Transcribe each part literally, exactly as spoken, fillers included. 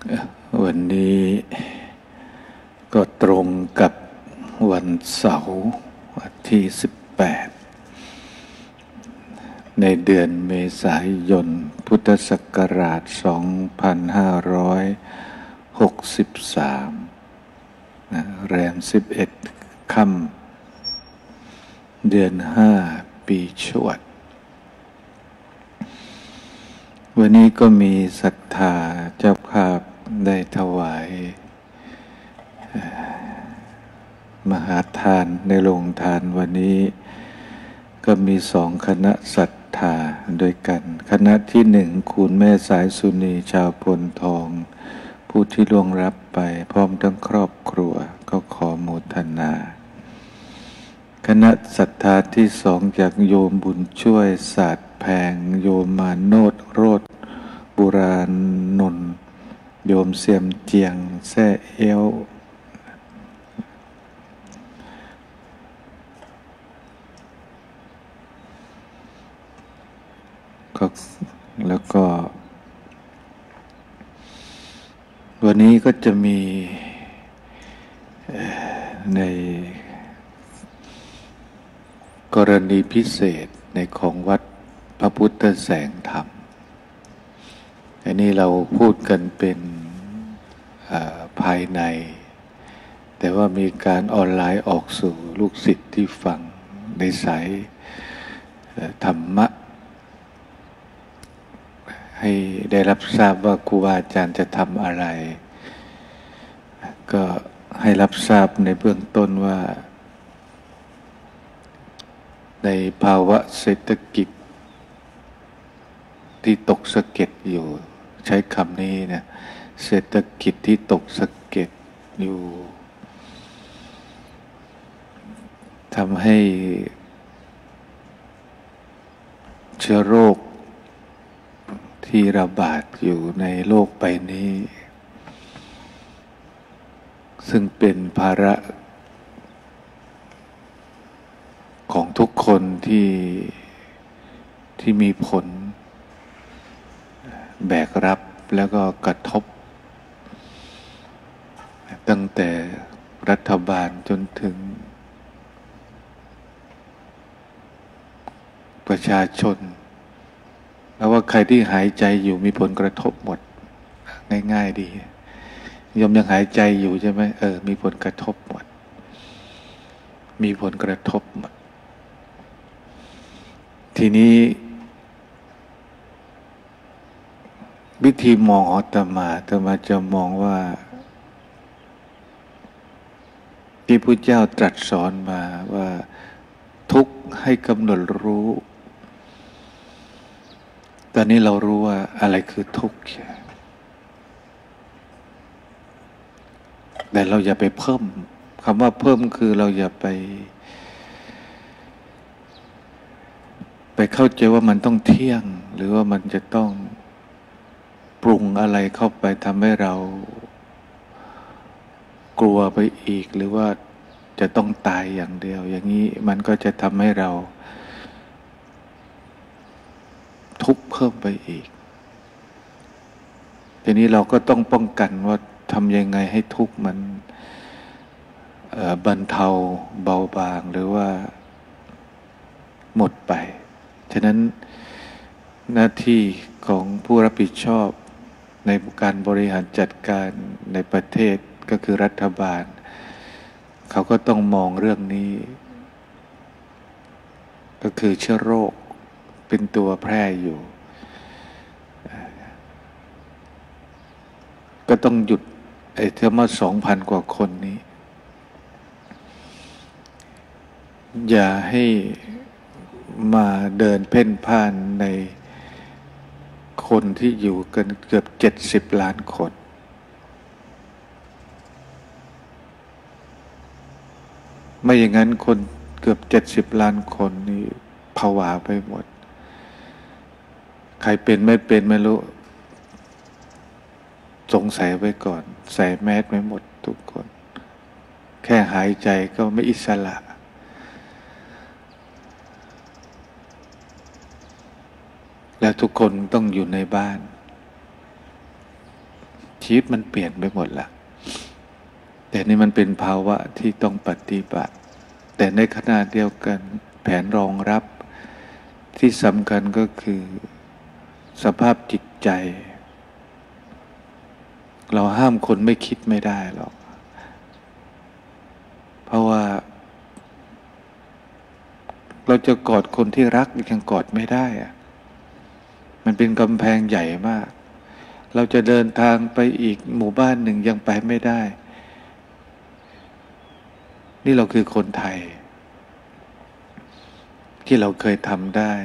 วันนี้ก็ตรงกับวันเสาร์ที่สิบแปดในเดือนเมษายนพุทธศักราชสองพันห้าร้อยหกสิบสามแรมสิบเอ็ดค่ำเดือนห้าปีชวดวันนี้ก็มีศรัทธาเจ้าภาพได้ถวายมหาทานในโรงทานวันนี้ก็มีสองคณะศรัทธาด้วยกันคณะที่หนึ่งคุณแม่สายสุนีชาวพลทองผู้ที่ล่วงลับไปพร้อมทั้งครอบครัวก็ขอโมทนาคณะศรัทธาที่สองจากโยมบุญช่วยศาสตร์แพงโยมมาโนดโรดบุรานนท์โยมเสียมเจียงแซ่เอวก็แล้วก็วันนี้ก็จะมีในกรณีพิเศษในของวัดพระพุทธแสงธรรมอันนี้เราพูดกันเป็นภายในแต่ว่ามีการออนไลน์ออกสู่ลูกศิษย์ที่ฟังในสายธรรมะให้ได้รับทราบว่าครูบาอาจารย์จะทำอะไรก็ให้รับทราบในเบื้องต้นว่าในภาวะเศรษฐกิจที่ตกสะเก็ดอยู่ใช้คำนี้เนี่ยเศรษฐกิจที่ตกสะเก็ดอยู่ทำให้เชื้อโรคที่ระบาดอยู่ในโลกใบนี้ซึ่งเป็นภาระของทุกคนที่ที่มีผลแบกรับแล้วก็กระทบตั้งแต่รัฐบาลจนถึงประชาชนแล้วว่าใครที่หายใจอยู่มีผลกระทบหมดง่ายๆดีโยมยังหายใจอยู่ใช่ไหมเออมีผลกระทบหมดมีผลกระทบหมดทีนี้วิธีมองของอาตมาอาตมาจะมองว่าที่พุทธเจ้าตรัสสอนมาว่าทุกข์ให้กำหนดรู้ตอนนี้เรารู้ว่าอะไรคือทุกข์แต่เราอย่าไปเพิ่มคำว่าเพิ่มคือเราอย่าไปไปเข้าใจว่ามันต้องเที่ยงหรือว่ามันจะต้องปรุงอะไรเข้าไปทำให้เรากลัวไปอีกหรือว่าจะต้องตายอย่างเดียวอย่างนี้มันก็จะทำให้เราทุกข์เพิ่มไปอีกทีนี้เราก็ต้องป้องกันว่าทำยังไงให้ทุกข์มันบรรเทาเบาบางหรือว่าหมดไปฉะนั้นหน้าที่ของผู้รับผิดชอบในการบริหารจัดการในประเทศก็คือรัฐบาลเขาก็ต้องมองเรื่องนี้ก็คือเชื้อโรคเป็นตัวแพร่อยู่ก็ต้องหยุดไอ้เท่ามาสองพันกว่าคนนี้อย่าให้มาเดินเพ่นพ่านในคนที่อยู่กันเกือบเจ็ดสิบล้านคนไม่อย่างนั้นคนเกือบเจ็ดสิบล้านคนนี่ผวาไปหมดใครเป็นไม่เป็นไม่รู้สงสัยไว้ก่อนใส่แมสไว้หมดทุกคนแค่หายใจก็ไม่อิสระและทุกคนต้องอยู่ในบ้านชีวิตมันเปลี่ยนไปหมดละแต่นี่มันเป็นภาวะที่ต้องปฏิบัติแต่ในขณะเดียวกันแผนรองรับที่สำคัญก็คือสภาพจิตใจเราห้ามคนไม่คิดไม่ได้หรอกเพราะว่าเราจะกอดคนที่รักยังกอดไม่ได้อะมันเป็นกำแพงใหญ่มากเราจะเดินทางไปอีกหมู่บ้านหนึ่งยังไปไม่ได้นี่เราคือคนไทยที่เราเคยทำได้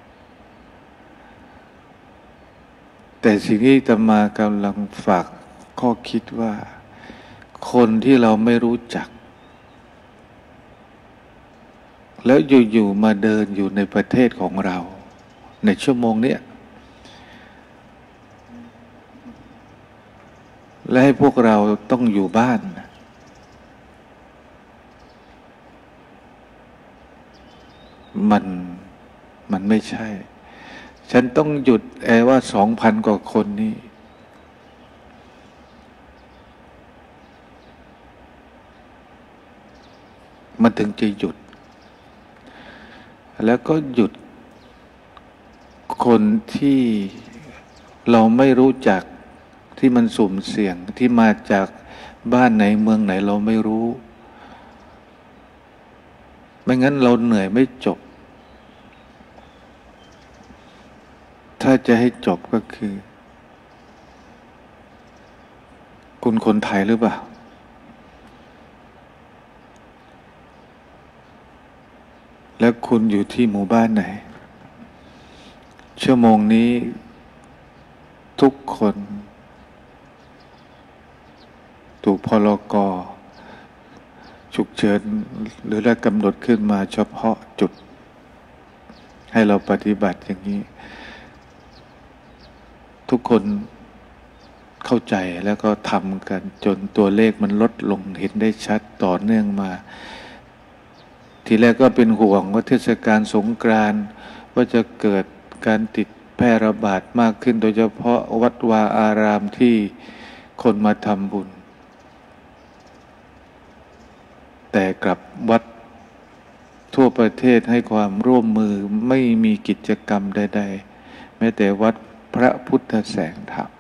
แต่สิ่งที่อาตมากำลังฝากข้อคิดว่าคนที่เราไม่รู้จักแล้วอยู่ๆมาเดินอยู่ในประเทศของเราในชั่วโมงนี้และให้พวกเราต้องอยู่บ้านมันมันไม่ใช่ฉันต้องหยุดแอว่าสองพันกว่าคนนี้มันถึงจะหยุดแล้วก็หยุดคนที่เราไม่รู้จักที่มันสุ่มเสี่ยงที่มาจากบ้านไหนเมืองไหนเราไม่รู้ไม่งั้นเราเหนื่อยไม่จบถ้าจะให้จบก็คือคุณคนไทยหรือเปล่าแล้วคุณอยู่ที่หมู่บ้านไหนชั่วโมงนี้ทุกคนถูกพรก.ฉุกเฉินหรือได้กำหนดขึ้นมาเฉพาะจุดให้เราปฏิบัติอย่างนี้ทุกคนเข้าใจแล้วก็ทำกันจนตัวเลขมันลดลงเห็นได้ชัดต่อเนื่องมาทีแรกก็เป็นห่วงว่าเทศกาลสงกรานต์ว่าจะเกิดการติดแพร่ระบาดมากขึ้นโดยเฉพาะวัดวาอารามที่คนมาทำบุญแต่กลับวัดทั่วประเทศให้ความร่วมมือไม่มีกิจกรรมใดๆแม้แต่วัดพระพุทธแสงธรรม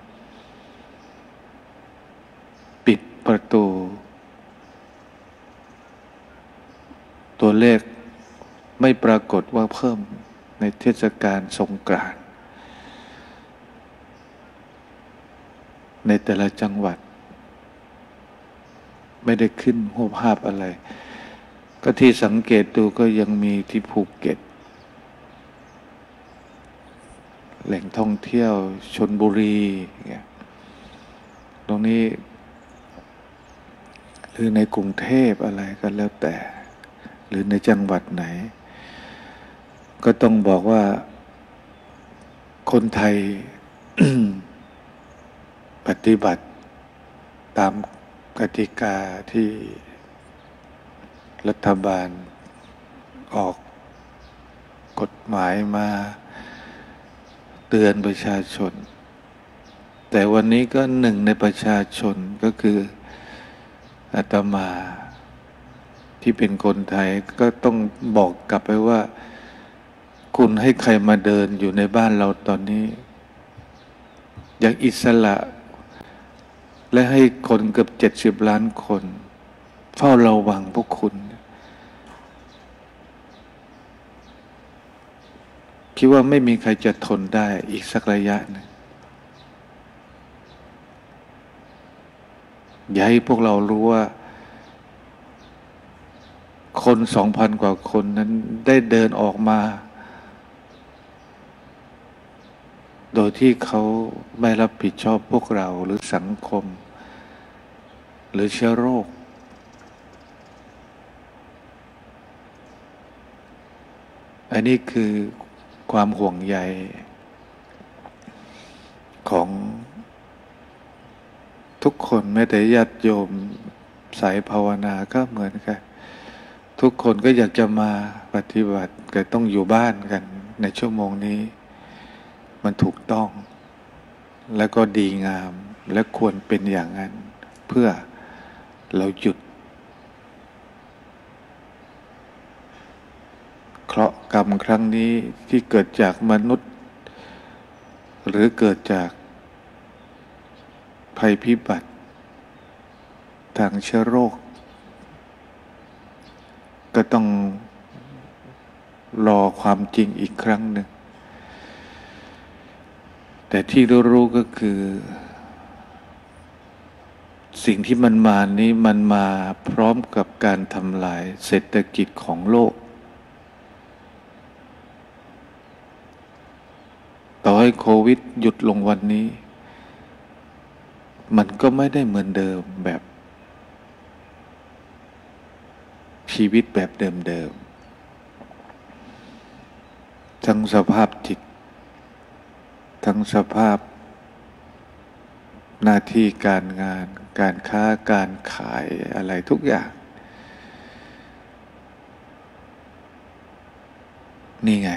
ปิดประตูตัวเลขไม่ปรากฏว่าเพิ่มในเทศกาลสงกรานต์ในแต่ละจังหวัดไม่ได้ขึ้นหัวภาพอะไรก็ที่สังเกตดูก็ยังมีที่ภูเก็ตแหล่งท่องเที่ยวชลบุรีตรงนี้หรือในกรุงเทพอะไรก็แล้วแต่หรือในจังหวัดไหนก็ต้องบอกว่าคนไทย ปฏิบัติตามกติกาที่รัฐบาลออกกฎหมายมาเตือนประชาชนแต่วันนี้ก็หนึ่งในประชาชนก็คืออาตมาที่เป็นคนไทยก็ต้องบอกกลับไปว่าคุณให้ใครมาเดินอยู่ในบ้านเราตอนนี้อย่างอิสระและให้คนเกือบเจ็ดสิบล้านคนเฝ้าระวังพวกคุณคิดว่าไม่มีใครจะทนได้อีกสักระยะหนึ่งอย่าให้พวกเรารู้ว่าคนสองพันกว่าคนนั้นได้เดินออกมาโดยที่เขาไม่รับผิดชอบพวกเราหรือสังคมหรือเชื้อโรคอันนี้คือความห่วงใยของทุกคนแม้แต่ญาติโยมสายภาวนาก็เหมือนกันทุกคนก็อยากจะมาปฏิบัติแต่ต้องอยู่บ้านกันในชั่วโมงนี้มันถูกต้องและก็ดีงามและควรเป็นอย่างนั้นเพื่อเราหยุดเคราะห์กรรมครั้งนี้ที่เกิดจากมนุษย์หรือเกิดจากภัยพิบัติทางเชื้อโรคก็ต้องรอความจริงอีกครั้งหนึ่งแต่ที่รู้ๆก็คือสิ่งที่มันมานี้มันมาพร้อมกับการทำลายเศรษฐกิจของโลกต่อให้โควิดหยุดลงวันนี้มันก็ไม่ได้เหมือนเดิมแบบชีวิตแบบเดิมๆทั้งสภาพจิตทั้งสภาพหน้าที่การงานการค้าการขายอะไรทุกอย่างนี่ไง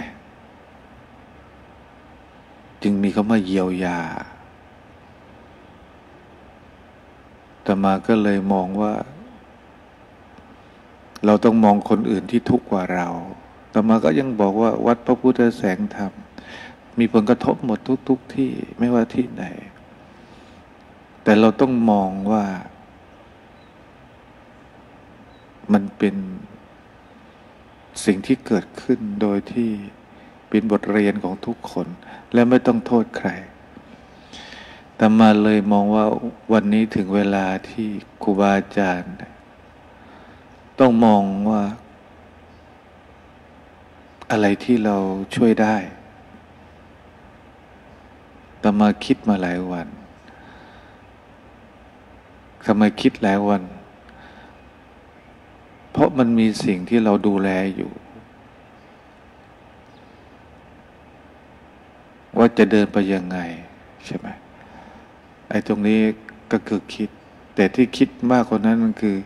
จึงมีคำว่าเยียวยาแต่มาก็เลยมองว่าเราต้องมองคนอื่นที่ทุกข์กว่าเราแต่มาก็ยังบอกว่าวัดพระพุทธแสงธรรมมีผลกระทบหมดทุกๆที่ไม่ว่าที่ไหนแต่เราต้องมองว่ามันเป็นสิ่งที่เกิดขึ้นโดยที่เป็นบทเรียนของทุกคนและไม่ต้องโทษใครแต่มาเลยมองว่าวันนี้ถึงเวลาที่ครูบาอาจารย์ต้องมองว่าอะไรที่เราช่วยได้แต่มาคิดมาหลายวันทำไมคิดหลายวันเพราะมันมีสิ่งที่เราดูแลอยู่ว่าจะเดินไปยังไงใช่ไหมไอ้ตรงนี้ก็คือคิดแต่ที่คิดมากกว่านั้นมันคือ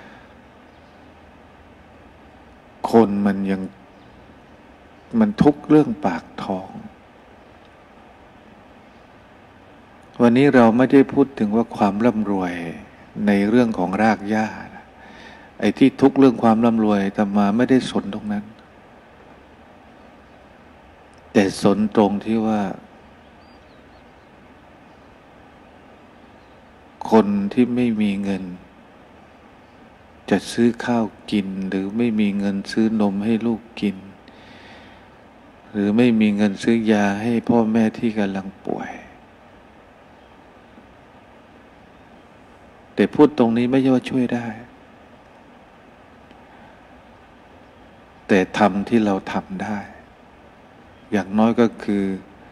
คนมันยังมันทุกข์เรื่องปากท้องวันนี้เราไม่ได้พูดถึงว่าความร่ำรวยในเรื่องของรากหญ้าไอ้ที่ทุกข์เรื่องความร่ำรวยอาตมาไม่ได้สนตรงนั้นแต่สนตรงที่ว่าคนที่ไม่มีเงินจะซื้อข้าวกินหรือไม่มีเงินซื้อนมให้ลูกกินหรือไม่มีเงินซื้อยาให้พ่อแม่ที่กำลังป่วยแต่พูดตรงนี้ไม่ใช่ว่าช่วยได้แต่ทำที่เราทำได้อย่างน้อยก็คือ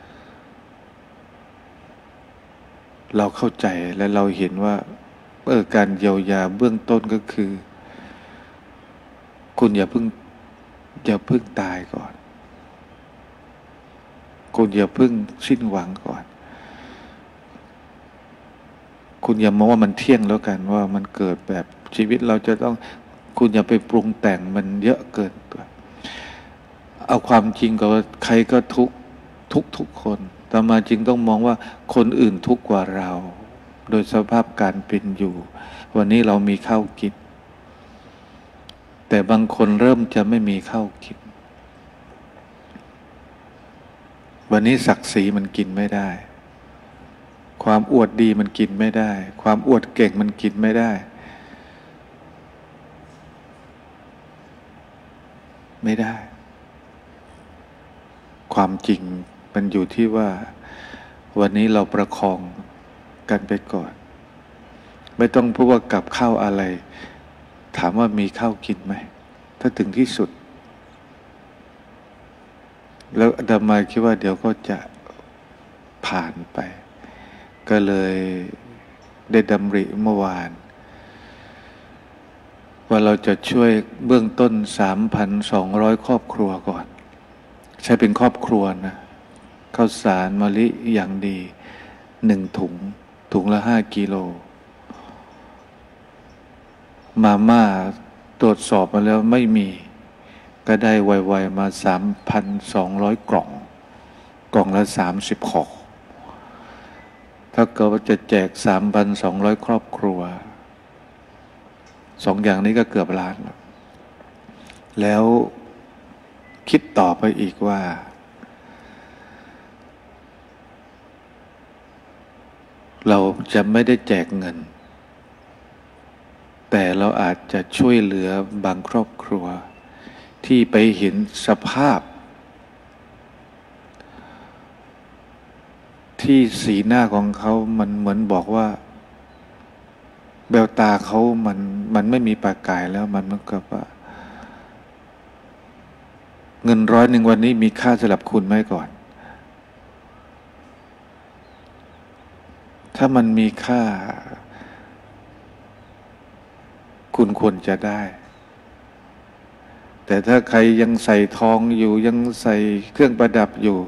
เราเข้าใจและเราเห็นว่าเออการเยียวยาเบื้องต้นก็คือคุณอย่าเพิ่งอย่าเพิ่งตายก่อนคุณอย่าเพิ่งสิ้นหวังก่อนคุณอย่ามองว่ามันเที่ยงแล้วกันว่ามันเกิดแบบชีวิตเราจะต้องคุณอย่าไปปรุงแต่งมันเยอะเกินตัวเอาความจริงก็ว่าใครก็ทุกทุกทุกคนแต่มาจริงต้องมองว่าคนอื่นทุกข์กว่าเราโดยสภาพการเป็นอยู่วันนี้เรามีข้าวกินแต่บางคนเริ่มจะไม่มีข้าวกินวันนี้ศักดิ์ศรีมันกินไม่ได้ความอวดดีมันกินไม่ได้ความอวดเก่งมันกินไม่ได้ไม่ได้ความจริงมันอยู่ที่ว่าวันนี้เราประคองกันไปก่อนไม่ต้องพูดว่ากับข้าวอะไรถามว่ามีข้าวกินไหมถ้าถึงที่สุดแล้วอาตมาคิดว่าเดี๋ยวก็จะผ่านไปก็เลยได้ดำริเมื่อวานว่าเราจะช่วยเบื้องต้น สามพันสองร้อย ครอบครัวก่อนใช้เป็นครอบครัวนะข้าวสารมะลิอย่างดีหนึ่งถุงถุงละห้ากิโลมาม่าตรวจสอบมาแล้วไม่มีก็ได้ไวๆมา สามพันสองร้อย กล่องกล่องละสามสิบห่อถถ้าเกิดว่าจะแจกสามพันสองร้อยครอบครัวสองอย่างนี้ก็เกือบล้านแล้วคิดต่อไปอีกว่าเราจะไม่ได้แจกเงินแต่เราอาจจะช่วยเหลือบางครอบครัวที่ไปเห็นสภาพที่สีหน้าของเขามันเหมือนบอกว่าแววตาเขามันมันไม่มีประกายแล้วมันเหมือนกับว่าเงินร้อยหนึ่งวันนี้มีค่าสำหรับคุณไหมก่อนถ้ามันมีค่าคุณควรจะได้แต่ถ้าใครยังใส่ทองอยู่ยังใส่เครื่องประดับอยู่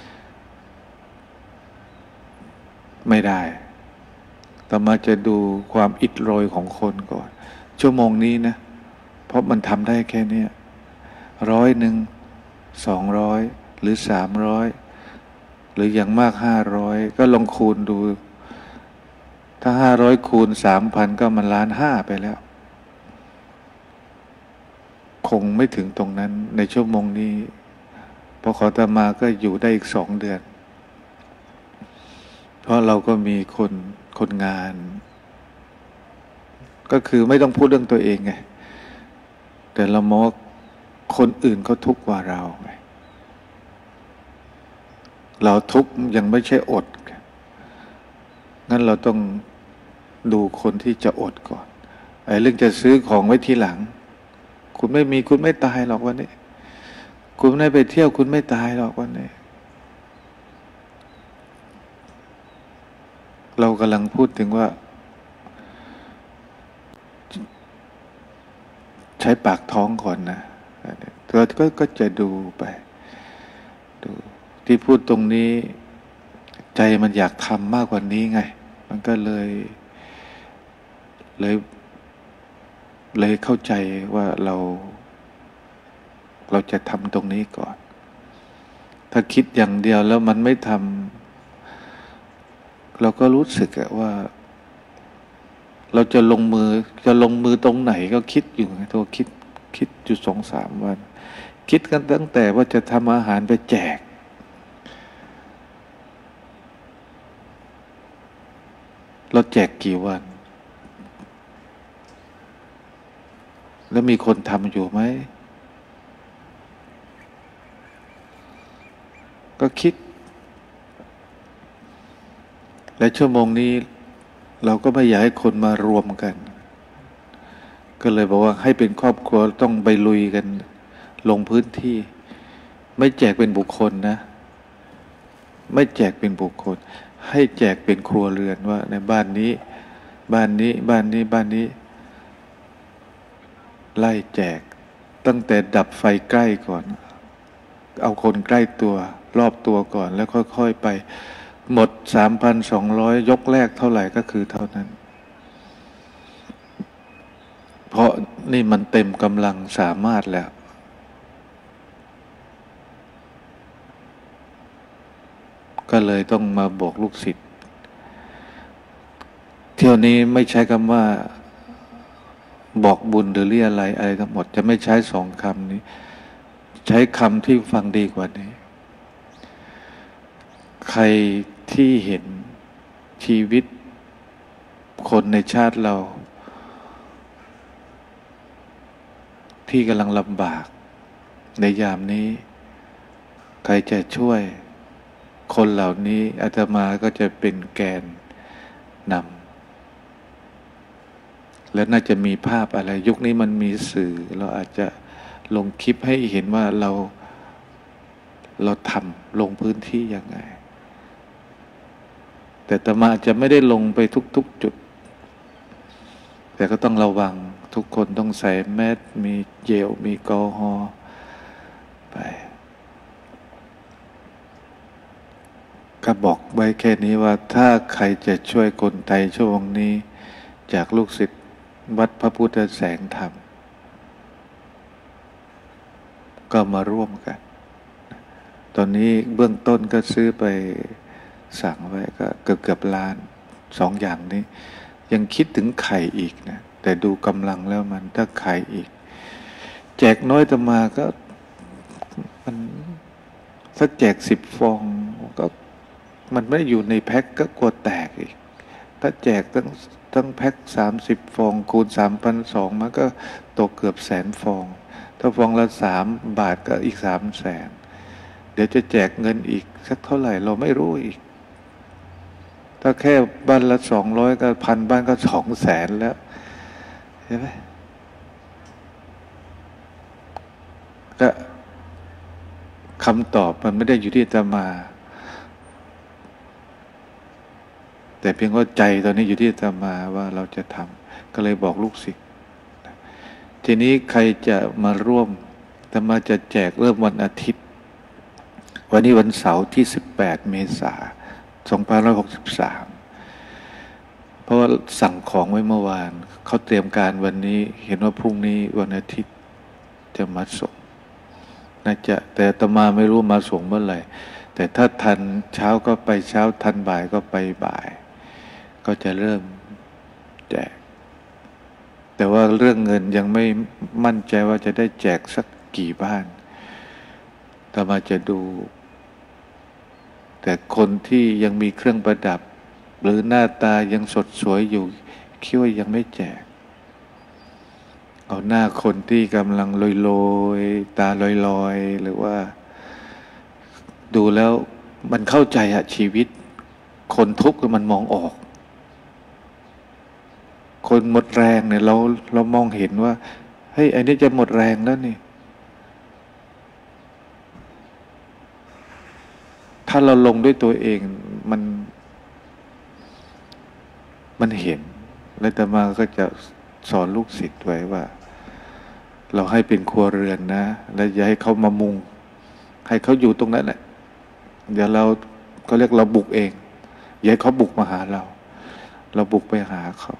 ไม่ได้ต่อมาจะดูความอิดโรยของคนก่อนชั่วโมงนี้นะเพราะมันทำได้แค่นี้ร้อยหนึ่งสองร้อยหรือสามร้อยหรืออย่างมากห้าร้อยก็ลองคูณดูถ้าห้าร้อยคูณสามพันก็มันล้านห้าไปแล้วคงไม่ถึงตรงนั้นในชั่วโมงนี้พอขอตมาก็อยู่ได้อีกสองเดือนเพราะเราก็มีคนคนงานก็คือไม่ต้องพูดเรื่องตัวเองไงแต่เรามองคนอื่นเขาทุกข์กว่าเราไงเราทุกข์ยังไม่ใช่อดงั้นเราต้องดูคนที่จะอดก่อนไอ้เรื่องจะซื้อของไว้ทีหลังคุณไม่มีคุณไม่ตายหรอกวันนี้คุณไม่ได้ไปเที่ยวคุณไม่ตายหรอกวันนี้เรากำลังพูดถึงว่าใช้ปากท้องก่อนนะเราก็ก็จะดูไปดูที่พูดตรงนี้ใจมันอยากทำมากกว่านี้ไงมันก็เลยเลยเลยเข้าใจว่าเราเราจะทำตรงนี้ก่อนถ้าคิดอย่างเดียวแล้วมันไม่ทำเราก็รู้สึกว่าเราจะลงมือจะลงมือตรงไหนก็คิดอยู่ไงตัวคิดคิดอยู่สองสามวันคิดกันตั้งแต่ว่าจะทำอาหารไปแจกเราแจกกี่วันแล้วมีคนทำอยู่ไหมก็คิดและชั่วโมงนี้เราก็ไม่อยากให้คนมารวมกันก็เลยบอกว่าให้เป็นครอบครัวต้องไปลุยกันลงพื้นที่ไม่แจกเป็นบุคคลนะไม่แจกเป็นบุคคลให้แจกเป็นครัวเรือนว่าในบ้านนี้บ้านนี้บ้านนี้บ้านนี้ไล่แจกตั้งแต่ดับไฟใกล้ก่อนเอาคนใกล้ตัวรอบตัวก่อนแล้วค่อยๆไปหมด สามพันสองร้อย ยกแรกเท่าไหร่ก็คือเท่านั้นเพราะนี่มันเต็มกำลังสามารถแล้วก็เลยต้องมาบอกลูกศิษย์เที่ยวนี้ไม่ใช้คำว่าบอกบุญหรือเรียอะไรอะไรทั้งหมดจะไม่ใช้สองคำนี้ใช้คำที่ฟังดีกว่านี้ใครที่เห็นชีวิตคนในชาติเราที่กำลังลำบากในยามนี้ใครจะช่วยคนเหล่านี้อาตมาก็จะเป็นแกนนำและน่าจะมีภาพอะไรยุคนี้มันมีสื่อเราอาจจะลงคลิปให้เห็นว่าเราเราทำลงพื้นที่ยังไงแต่อาตมาอาจจะไม่ได้ลงไปทุกๆจุดแต่ก็ต้องระวังทุกคนต้องใส่แมสมีเจลมีแอลกอฮอล์ไปก็บอกไว้แค่นี้ว่าถ้าใครจะช่วยคนไทยช่วงนี้จากลูกศิษย์วัดพระพุทธแสงธรรมก็มาร่วมกันตอนนี้เบื้องต้นก็ซื้อไปสั่งไว้ก็เกือบเกือบล้านสองอย่างนี้ยังคิดถึงไข่อีกนะแต่ดูกำลังแล้วมันถ้าไข่อีกแจกน้อยแต่มาก็มันถ้าแจกสิบฟองก็มันไม่อยู่ในแพ็คก็กลัวแตกอีกถ้าแจกตั้งตั้งแพ็คสามสิบฟองคูณสามพันสองมันก็ตกเกือบแสนฟองถ้าฟองละสามบาทก็อีกสามแสนเดี๋ยวจะแจกเงินอีกสักเท่าไหร่เราไม่รู้อีกถ้าแค่บ้านละสองร้อยก็พันบ้านก็สองแสนแล้วใช่ไหมก็คำตอบมันไม่ได้อยู่ที่อาตมา แต่เพียงว่าใจตอนนี้อยู่ที่อาตมาว่าเราจะทำก็เลยบอกลูกศิษย์ทีนี้ใครจะมาร่วมอาตมาจะแจกเริ่มวันอาทิตย์วันนี้วันเสาร์ที่สิบแปดเมษายนสองพันห้าร้อยหกสิบสามเพราะว่าสั่งของไว้เมื่อวานเขาเตรียมการวันนี้เห็นว่าพรุ่งนี้วันอาทิตย์จะมาส่งน่าจะแต่อาตมาไม่รู้มาส่งเมื่อไหร่แต่ถ้าทันเช้าก็ไปเช้าทันบ่ายก็ไปบ่ายก็จะเริ่มแจกแต่ว่าเรื่องเงินยังไม่มั่นใจว่าจะได้แจกสักกี่บ้านอาตมาจะดูแต่คนที่ยังมีเครื่องประดับหรือหน้าตายังสดสวยอยู่คิดว่ายังไม่แจกเอาหน้าคนที่กำลังลอยๆตาลอยๆหรือว่าดูแล้วมันเข้าใจอะชีวิตคนทุกข์มันมองออกคนหมดแรงเนี่ยเราเรามองเห็นว่าเฮ้ยอันนี้จะหมดแรงแล้วนี่ถ้าเราลงด้วยตัวเองมันมันเห็นแล้วแต่มาก็จะสอนลูกศิษย์ไว้ว่าเราให้เป็นครัวเรือนนะแล้วอย่าให้เขามามุงให้เขาอยู่ตรงนั้นแหละเดี๋ยวเราเขาเรียกเราบุกเองอย่าให้เขาบุกมาหาเราเราบุกไปหาเขา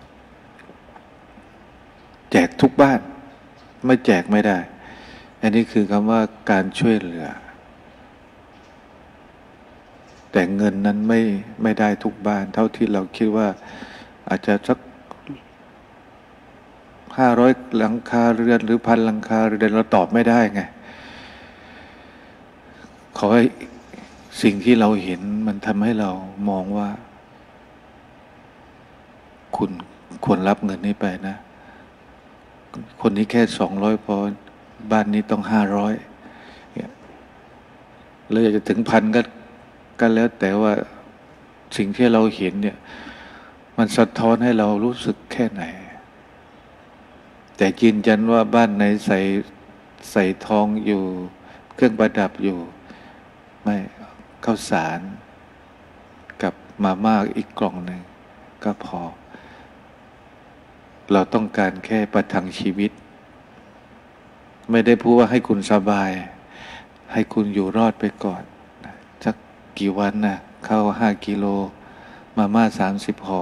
แจกทุกบ้านไม่แจกไม่ได้อันนี้คือคำว่าการช่วยเหลือแต่เงินนั้นไม่ไม่ได้ทุกบ้านเท่าที่เราคิดว่าอาจจะสักห้าร้อยหลังคาเรือนหรือพันหลังคาเรือนเราตอบไม่ได้ไงขอให้สิ่งที่เราเห็นมันทำให้เรามองว่าคุณควรรับเงินนี้ไปนะคนนี้แค่สองร้อยพอบ้านนี้ต้องห้าร้อยแล้วอยากจะถึงพันก็ก็แล้วแต่ว่าสิ่งที่เราเห็นเนี่ยมันสะท้อนให้เรารู้สึกแค่ไหนแต่ยืนยันว่าบ้านไหนใส่ใส่ทองอยู่เครื่องประดับอยู่ไม่ข้าวสารกับมาม่าอีกกล่องหนึ่งก็พอเราต้องการแค่ประทังชีวิตไม่ได้พูดว่าให้คุณสบายให้คุณอยู่รอดไปก่อนสักกี่วันนะเข้าห้ากิโลมาม่าสามสิบห่อ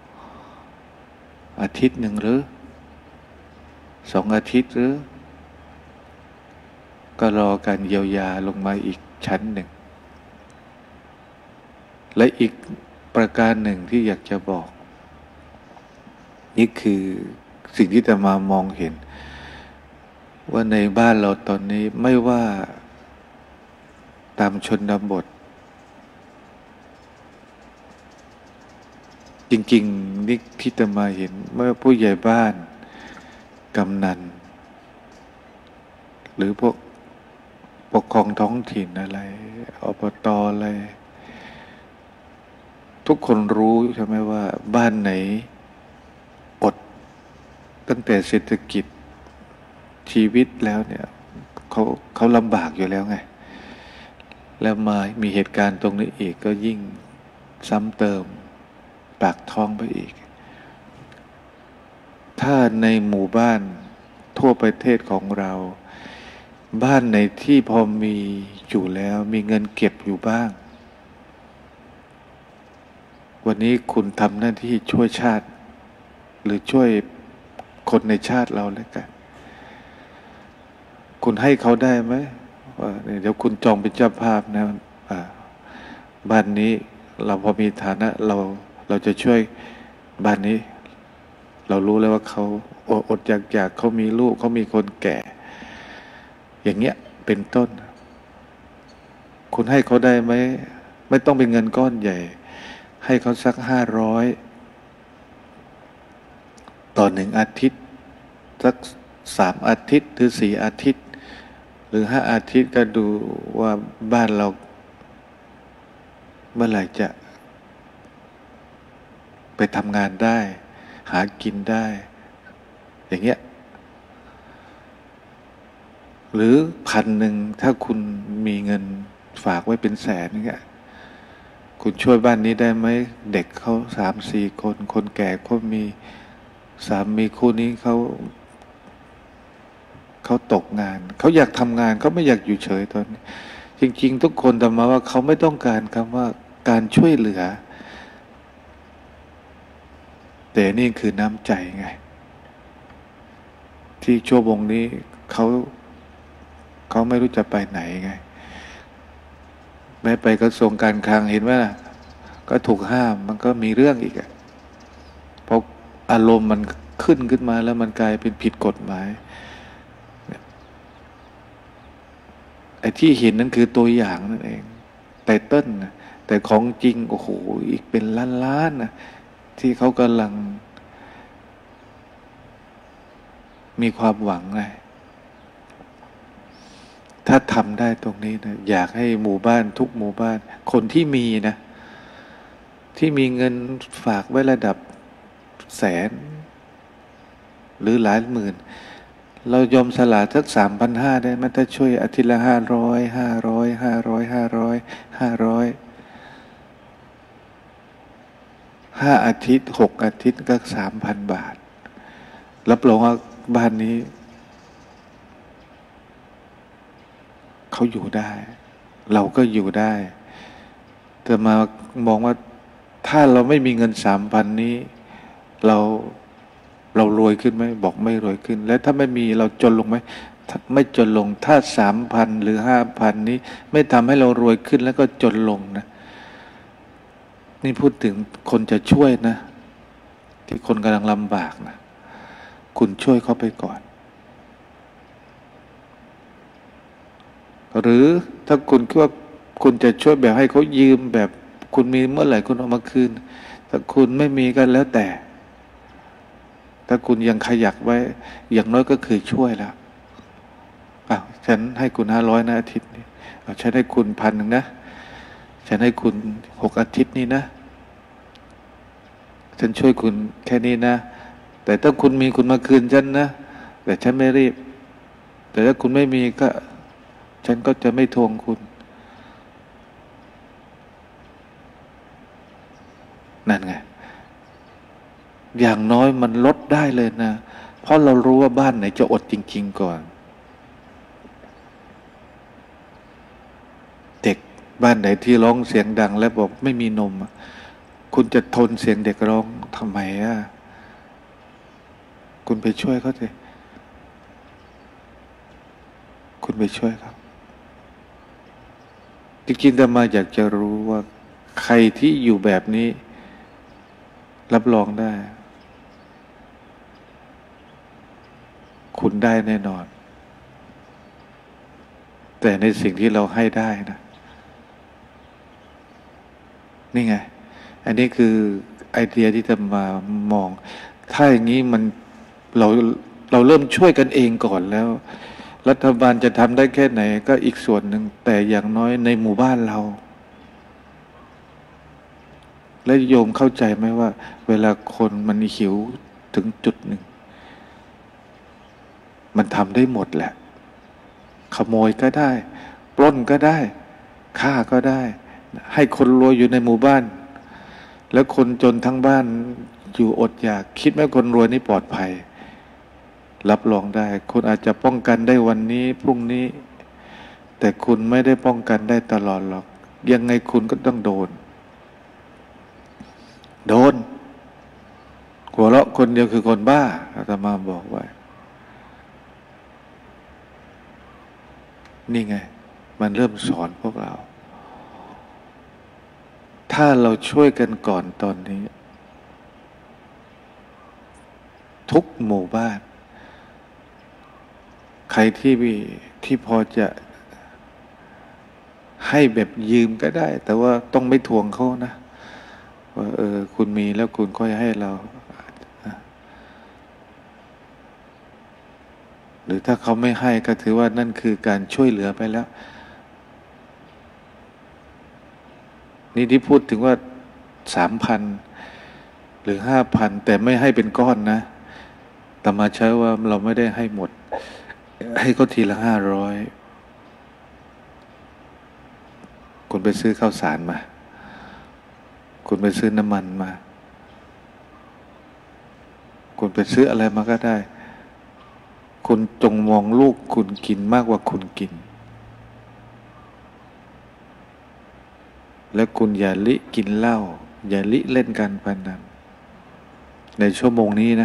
อาทิตย์หนึ่งหรือสองอาทิตย์หรือก็รอการเยียวยาลงมาอีกชั้นหนึ่งและอีกประการหนึ่งที่อยากจะบอกนี่คือสิ่งที่จะมามองเห็นว่าในบ้านเราตอนนี้ไม่ว่าตามชนบทจริงๆนี่ที่จะมาเห็นเมื่อผู้ใหญ่บ้านกำนันหรือพวกปกครองท้องถิ่นอะไรอบต.อะไรทุกคนรู้ใช่ไหมว่าบ้านไหนอดตั้งแต่เศรษฐกิจชีวิตแล้วเนี่ยเขาเขาลำบากอยู่แล้วไงแล้วมามีเหตุการณ์ตรงนี้อีกก็ยิ่งซ้ำเติมปากท้องไปอีกถ้าในหมู่บ้านทั่วประเทศของเราบ้านในที่พอมีอยู่แล้วมีเงินเก็บอยู่บ้างวันนี้คุณทำหน้าที่ช่วยชาติหรือช่วยคนในชาติเราแล้วกันคุณให้เขาได้ไหมว่าเดี๋ยวคุณจองเป็นเจ้าภาพนะบ้านนี้เราพอมีฐานะเราเราจะช่วยบ้านนี้ เรารู้แล้วว่าเขาอดอดอยากอยากเขามีลูกเขามีคนแก่ อย่างเงี้ยเป็นต้น คุณให้เขาได้ไหมไม่ต้องเป็นเงินก้อนใหญ่ ให้เขาสักห้าร้อยต่อหนึ่งอาทิตย์สักสามอาทิตย์หรือสี่อาทิตย์ หรือห้าอาทิตย์ก็ดูว่าบ้านเราเมื่อไหร่จะไปทำงานได้ หากินได้ อย่างเงี้ยหรือพันหนึ่งถ้าคุณมีเงินฝากไว้เป็นแสนเงี้ยคุณช่วยบ้านนี้ได้ไหมเด็กเขาสามสี่คนคนแก่เขามีสามีคู่นี้เขาเขาตกงานเขาอยากทำงานเขาไม่อยากอยู่เฉยตอนนี้จริงๆทุกคนแต่มาว่าเขาไม่ต้องการคำว่าการช่วยเหลือแต่นี่คือน้ำใจไงที่ชั่วโมงนี้เขาเขาไม่รู้จะไปไหนไงแม้ไปกระทรวงการคลังเห็นว่าก็ถูกห้ามมันก็มีเรื่องอีกอะเพราะอารมณ์มันขึ้นขึ้นมาแล้วมันกลายเป็นผิดกฎหมายไอ้ที่เห็นนั่นคือตัวอย่างนั่นเองไตเติ้ลนะแต่ของจริงโอ้โหอีกเป็นล้านๆนะที่เขากำลังมีความหวังไงถ้าทำได้ตรงนี้นะอยากให้หมู่บ้านทุกหมู่บ้านคนที่มีนะที่มีเงินฝากไว้ระดับแสนหรือหลายหมื่นเรายอมสละสักสามพันห้าได้ไหมถ้าช่วยอาทิตย์ละห้าร้อยห้าร้อยห้าร้อยห้าร้อยห้าร้อยห้าอาทิตย์หกอาทิตย์ก็สามพันบาทรับรองว่าบ้านนี้เขาอยู่ได้เราก็อยู่ได้แต่มามองว่าถ้าเราไม่มีเงินสามพันนี้เราเรารวยขึ้นไหมบอกไม่รวยขึ้นแล้วถ้าไม่มีเราจนลงไหมไม่จนลงถ้าสามพันหรือห้าพันนี้ไม่ทำให้เรารวยขึ้นแล้วก็จนลงนะนี่พูดถึงคนจะช่วยนะที่คนกำลังลำบากนะคุณช่วยเขาไปก่อนหรือถ้าคุณคิดว่าคุณจะช่วยแบบให้เขายืมแบบคุณมีเมื่อไหร่คุณเอามาคืนถ้าคุณไม่มีก็แล้วแต่ถ้าคุณยังขยักไว้อย่างน้อยก็คือช่วยแล้วอ้าวฉันให้คุณห้าร้อยนะอาทิตย์นี้เอาฉันให้คุณพันหนึ่งนะฉันให้คุณหกอาทิตย์นี้นะฉันช่วยคุณแค่นี้นะแต่ถ้าคุณมีคุณมาคืนฉันนะแต่ฉันไม่รีบแต่ถ้าคุณไม่มีก็ฉันก็จะไม่ทวงคุณนั่นไงอย่างน้อยมันลดได้เลยนะเพราะเรารู้ว่าบ้านไหนจะอดจริงๆก่อนเด็กบ้านไหนที่ร้องเสียงดังแล้วบอกไม่มีนมคุณจะทนเสียงเด็กร้องทำไมอ่ะคุณไปช่วยเขาสิคุณไปช่วยเขาจริงๆแต่มาอยากจะรู้ว่าใครที่อยู่แบบนี้รับรองได้คุณได้แน่นอนแต่ในสิ่งที่เราให้ได้นะนี่ไงอันนี้คือไอเดียที่จะมามองถ้าอย่างนี้มันเราเราเริ่มช่วยกันเองก่อนแล้วรัฐบาลจะทำได้แค่ไหนก็อีกส่วนหนึ่งแต่อย่างน้อยในหมู่บ้านเราและโยมเข้าใจไหมว่าเวลาคนมันหิวถึงจุดหนึ่งมันทำได้หมดแหละขโมยก็ได้ปล้นก็ได้ฆ่าก็ได้ให้คนรวยอยู่ในหมู่บ้านแล้วคนจนทั้งบ้านอยู่อดอยากคิดไหมคนรวยนี่ปลอดภัยรับรองได้คุณอาจจะป้องกันได้วันนี้พรุ่งนี้แต่คุณไม่ได้ป้องกันได้ตลอดหรอกยังไงคุณก็ต้องโดนโดนหัวเราะคนเดียวคือคนบ้าอาตมาบอกไว้นี่ไงมันเริ่มสอนพวกเราถ้าเราช่วยกันก่อนตอนนี้ ทุกหมู่บ้านใครที่มีที่พอจะให้แบบยืมก็ได้แต่ว่าต้องไม่ทวงเขานะว่าเออคุณมีแล้วคุณค่อยให้เราหรือถ้าเขาไม่ให้ก็ถือว่านั่นคือการช่วยเหลือไปแล้วนี่ที่พูดถึงว่าสามพันหรือห้าพันแต่ไม่ให้เป็นก้อนนะแต่มาใช้ว่าเราไม่ได้ให้หมดให้เขาทีละห้าร้อยคุณไปซื้อข้าวสารมาคุณไปซื้อน้ำมันมาคุณไปซื้ออะไรมาก็ได้คุณจงมองลูกคุณกินมากกว่าคุณกินและคุณอย่าลิกินเหล้าอย่าลิเล่นการพนันในชั่วโมงนี้นะ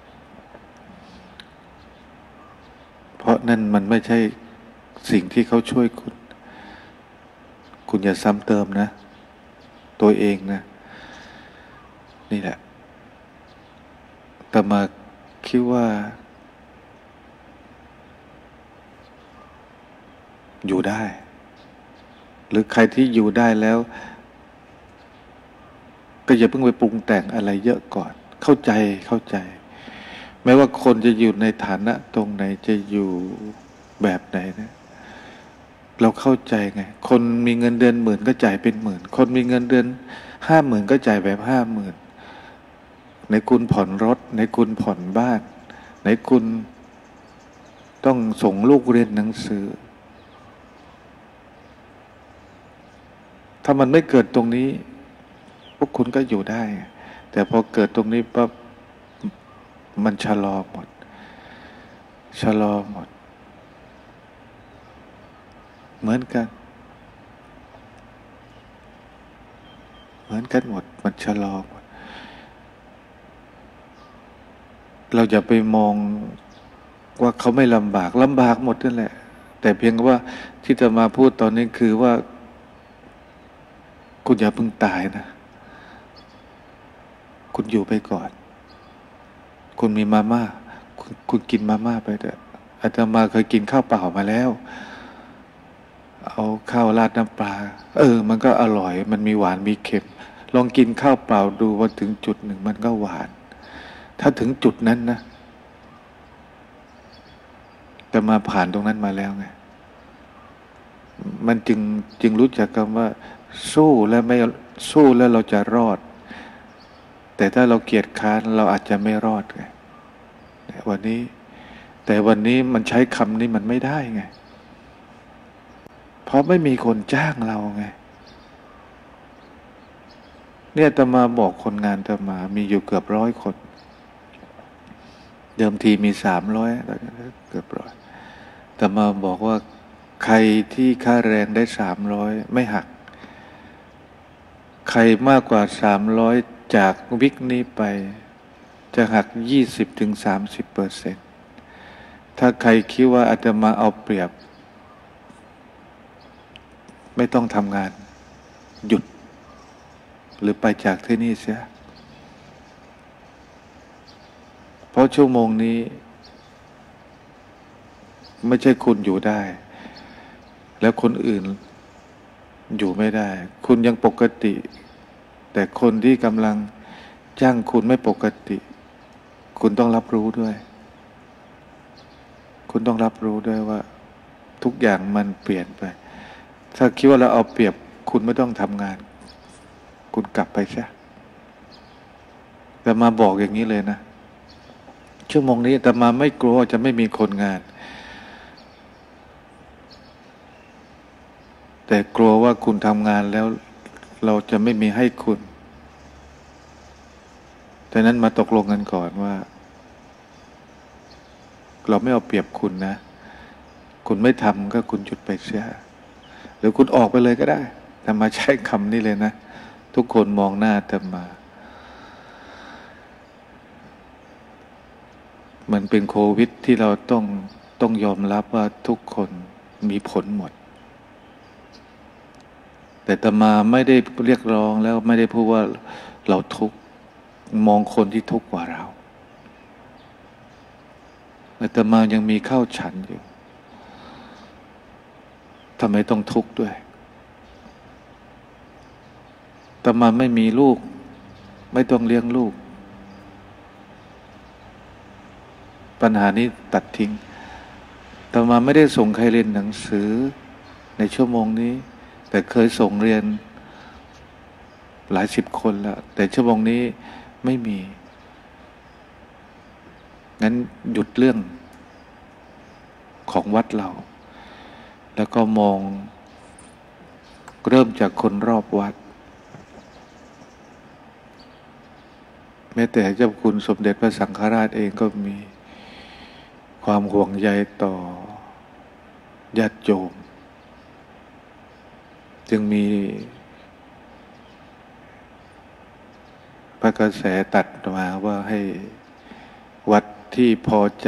เพราะนั่นมันไม่ใช่สิ่งที่เขาช่วยคุณคุณอย่าซ้ำเติมนะตัวเองนะนี่แหละแต่มาคิดว่าอยู่ได้หรือใครที่อยู่ได้แล้วก็อย่าเพิ่งไปปรุงแต่งอะไรเยอะก่อนเข้าใจเข้าใจแม้ว่าคนจะอยู่ในฐานะตรงไหนจะอยู่แบบไหนนะเราเข้าใจไงคนมีเงินเดือนหมื่นก็จ่ายเป็นหมื่นคนมีเงินเดือนห้าหมื่นก็จ่ายแบบห้าหมื่นในคุณผ่อนรถในคุณผ่อนบ้านในคุณต้องส่งลูกเรียนหนังสือถ้ามันไม่เกิดตรงนี้พวกคุณก็อยู่ได้แต่พอเกิดตรงนี้ปั๊บมันชะลอหมดชะลอหมดเหมือนกันเหมือนกันหมดมันชะลอหมดเราอย่าไปมองว่าเขาไม่ลำบากลำบากหมดนั่นแหละแต่เพียงว่าที่จะมาพูดตอนนี้คือว่าคุณอย่าเพิ่งตายนะคุณอยู่ไปก่อนคุณมีมาม่าคุณคุณกินมาม่าไปเถอะอาตมาเคยกินข้าวเปล่ามาแล้วเอาข้าวราดน้ำปลาเออมันก็อร่อยมันมีหวานมีเค็มลองกินข้าวเปล่าดูว่าถึงจุดหนึ่งมันก็หวานถ้าถึงจุดนั้นนะแต่มาผ่านตรงนั้นมาแล้วไงมันจึงจึงรู้จักคำว่าสู้และไม่สู้แล้วเราจะรอดแต่ถ้าเราเกียจค้านเราอาจจะไม่รอดไงวันนี้แต่วันนี้มันใช้คำนี้มันไม่ได้ไงเพราะไม่มีคนจ้างเราไงเนี่ยอาตมาบอกคนงานอาตมามีอยู่เกือบร้อยคนเดิมทีมีสามร้อยเกือบร้อยอาตมาบอกว่าใครที่ค่าแรงได้สามร้อยไม่หักใครมากกว่าสามร้อยจากวิกนี้ไปจะหักยี่สิบถึงสามสิบเปอร์เซ็นต์ถ้าใครคิดว่าอาตมาเอาเปรียบไม่ต้องทำงานหยุดหรือไปจากที่นี่เสียเพราะชั่วโมงนี้ไม่ใช่คุณอยู่ได้แล้วคนอื่นอยู่ไม่ได้คุณยังปกติแต่คนที่กำลังจ้างคุณไม่ปกติคุณต้องรับรู้ด้วยคุณต้องรับรู้ด้วยว่าทุกอย่างมันเปลี่ยนไปถ้าคิดว่าเราเอาเปรียบคุณไม่ต้องทำงานคุณกลับไปซะแต่มาบอกอย่างนี้เลยนะชั่วโมงนี้แต่มาไม่กลัวจะไม่มีคนงานแต่กลัวว่าคุณทำงานแล้วเราจะไม่มีให้คุณดังนั้นมาตกลงกันก่อนว่าเราไม่เอาเปรียบคุณนะคุณไม่ทำก็คุณหยุดไปเสียหรือคุณออกไปเลยก็ได้แต่มาใช้คำนี้เลยนะทุกคนมองหน้าแต่มามันเป็นโควิดที่เราต้องต้องยอมรับว่าทุกคนมีผลหมดแต่อาตมาไม่ได้เรียกร้องแล้วไม่ได้พูดว่าเราทุกข์มองคนที่ทุกข์กว่าเราอาตมายังมีข้าวฉันอยู่ทำไมต้องทุกข์ด้วยอาตมาไม่มีลูกไม่ต้องเลี้ยงลูกปัญหานี้ตัดทิ้งอาตมาไม่ได้ส่งใครเรียนหนังสือในชั่วโมงนี้แต่เคยส่งเรียนหลายสิบคนแล้วแต่ชั่วโมงนี้ไม่มีงั้นหยุดเรื่องของวัดเราแล้วก็มองเริ่มจากคนรอบวัดแม้แต่เจ้าคุณสมเด็จพระสังฆราชเองก็มีความห่วงใยต่อญาติโยมจึงมีพระกระแสตัดมาว่าให้วัดที่พอใจ